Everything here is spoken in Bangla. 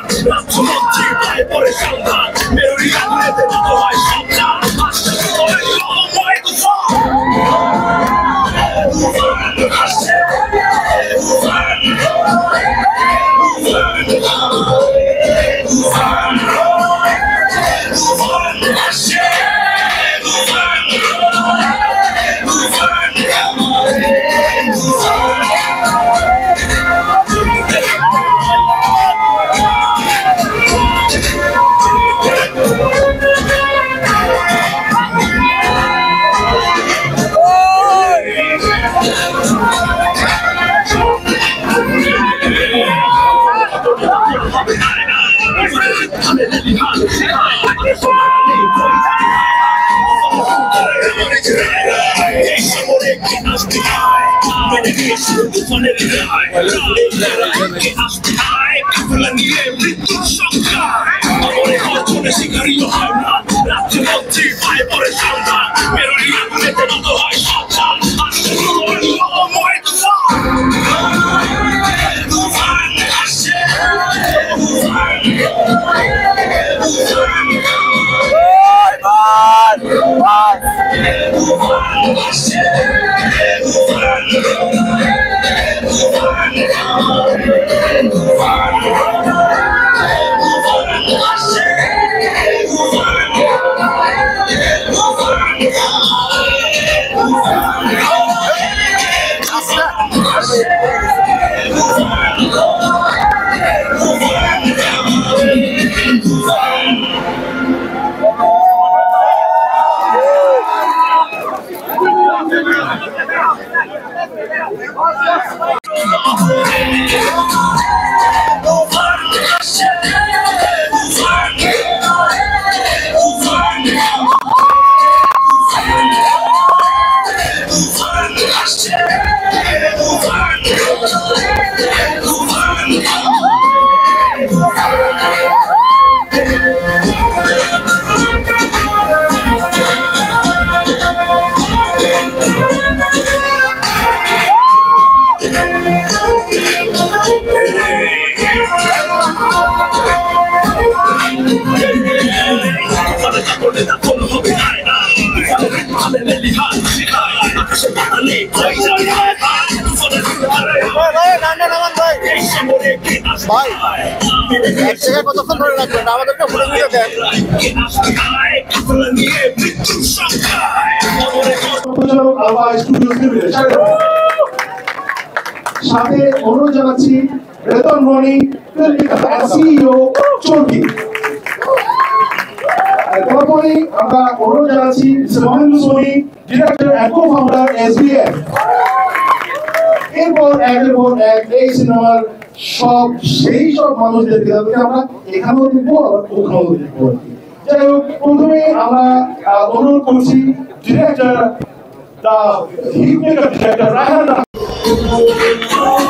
ভাই এক জায়গায় কতক্ষণ ধরে রাখবেন আমাদেরকে ফুটে দিয়ে দেন। সাথে অনুরোধ জানাচ্ছি রেতন রনি সিইও চর্কি। তারপরে আমরা অনুরোধ জানাচ্ছি Mahendra Soni director and cofounder SBF। এরপর একের পর এক এই সিনেমার সেই সব মানুষদেরকে আমরা এখানেও দেখবো আবার ওখানেও দেখবো। যাই হোক, প্রথমে আমরা অনুরোধ করছি director the hit maker director Raihan.